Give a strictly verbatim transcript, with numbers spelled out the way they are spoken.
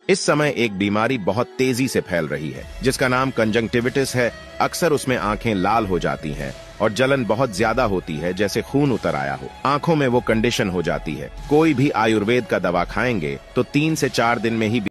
इस समय एक बीमारी बहुत तेजी से फैल रही है जिसका नाम कंजंक्टिविटिस है। अक्सर उसमें आंखें लाल हो जाती हैं और जलन बहुत ज्यादा होती है, जैसे खून उतर आया हो। आंखों में वो कंडीशन हो जाती है। कोई भी आयुर्वेद का दवा खाएंगे तो तीन से चार दिन में ही